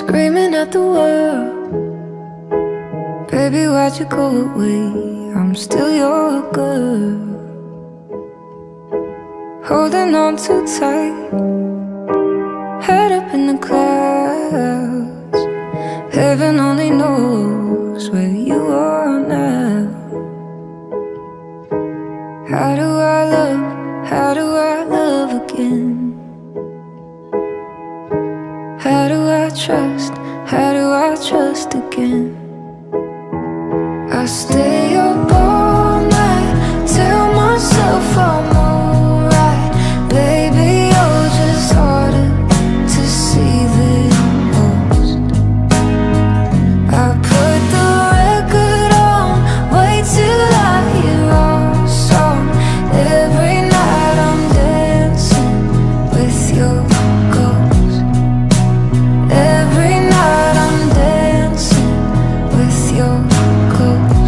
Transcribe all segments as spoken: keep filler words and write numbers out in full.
screaming at the world. Baby, why'd you go away? I'm still your girl, holding on too tight, head up in the clouds. Heaven only knows where you are now. How do I love, how do I love again? How do I trust, how do I trust again? I stay up all night, tell myself I'm alright. Baby, you're just harder to see than most. I put the record on, wait till I hear our song. Every night I'm dancing with your ghost. Every night I'm dancing with your ghost.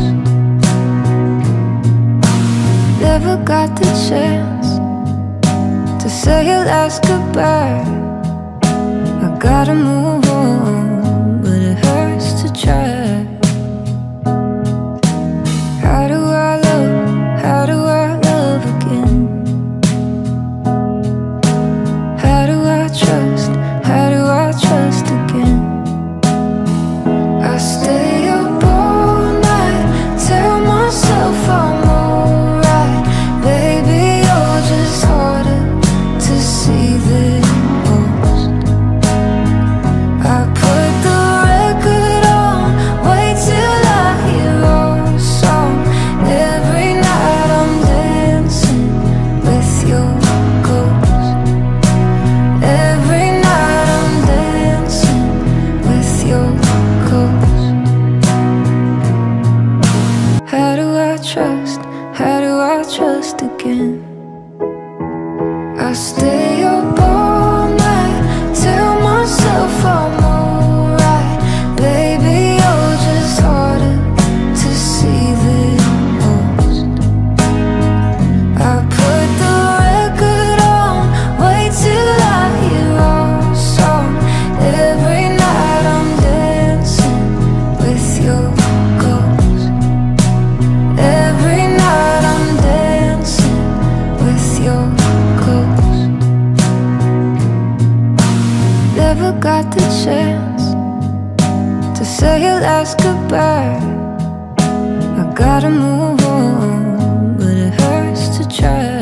Never got the chance to say your last goodbye. I gotta move on, but it hurts to try. How do I love, how do I love again? How do I trust, how do I trust again? I stay up all night, tell myself I'm alright. Baby, you're just harder to see than most. I put the record on, wait till I hear our song. Every night I'm dancing with your ghost. Every night I'm dancing with your ghost. How do I trust, how do I trust again? I stay up all night, tell myself I'm alright. Baby, you're just harder to see than most. I put the record on, wait till I hear our song. Every night I'm dancing with your ghost. Every night I'm dancing with your ghost. Never got the chance to say your last goodbye. I gotta move on, but it hurts to try.